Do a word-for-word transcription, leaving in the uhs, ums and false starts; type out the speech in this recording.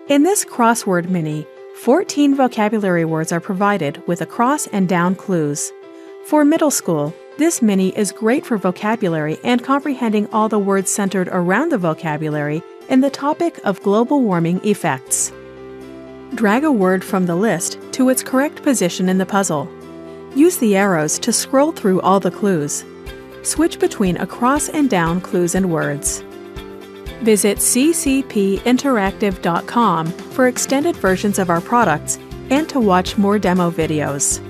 In this crossword mini, fourteen vocabulary words are provided with across and down clues. For middle school, this mini is great for vocabulary and comprehending all the words centered around the vocabulary in the topic of global warming effects. Drag a word from the list to its correct position in the puzzle. Use the arrows to scroll through all the clues. Switch between across and down clues and words. Visit c c p interactive dot com for extended versions of our products and to watch more demo videos.